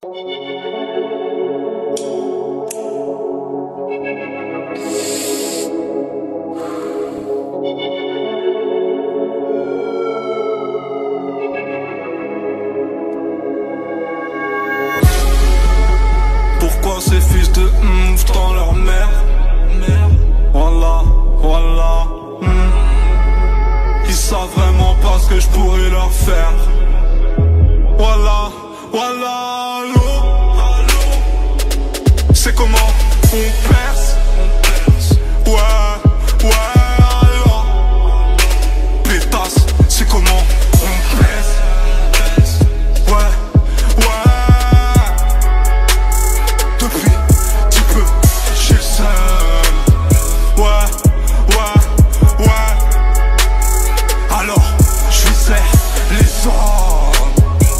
Pourquoi ces fils de dans leur mère? Voilà, voilà. Ils savent vraiment pas ce que je pourrais leur faire. Voilà, voilà. Allô, c'est comment on perce? Ouais, ouais, alors. Pétasse, c'est comment on pèse? Ouais, ouais. Depuis petit peu, j'ai le seum. Ouais, ouais, ouais. Alors, je visais les hommes.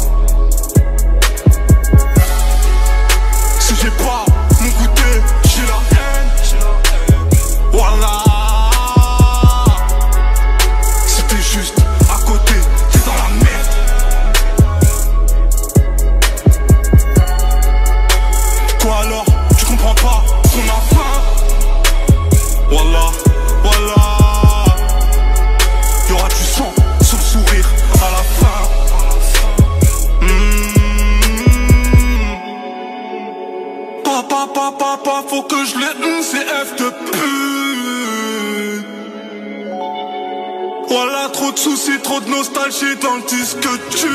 Si j'ai pas mon goûter, j'ai la haine. Voilà. Si t'es juste à côté, t'es dans la merde. Quoi alors, tu comprends pas qu'on a faim? Voilà, voilà. Y'aura du sang sur le sourire à la fin. Papa, faut que je l'ai CF de pute. Voilà, trop de soucis, trop de nostalgie dans le disque dur.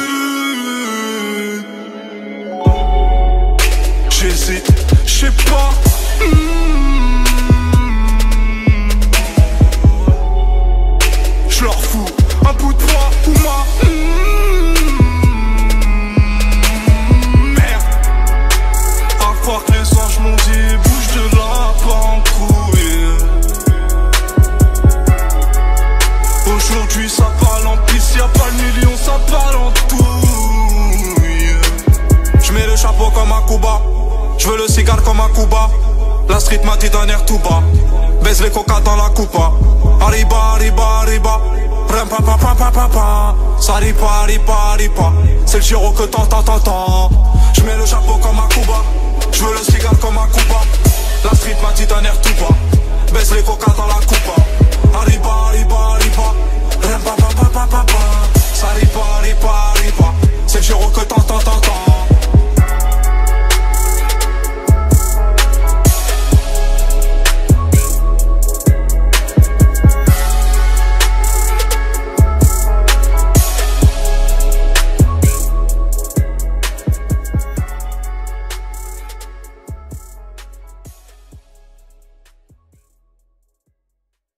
J'hésite, j'sais pas. J'leur fous un bout de bois ou ma merde. À croire que les anges m'ont dit bouge de là, pas en couille. Aujourd'hui ça parle en pisse, y'a pas le million, ça parle en touille. J'mets le chapeau comme un Cuba, j'veux le cigare comme un Cuba. La street m'a dit d'un air tout bas, baise les coca dans la coupa. Arriba, arriba, arriba. Ram pa pa pa pa pa pa. Ça ripa, ripa, ripa. C'est le giro que t'entends. J'mets le chapeau comme un Cuba, j'veux le cigare comme un Cuba. La street m'a dit d'un air tout bas, baise les coca dans la coupa. Arriba, arriba, arriba. Ram pa pa pa pa pa pa. Ça ripa, ripa, ripa. C'est le giro que t'entends.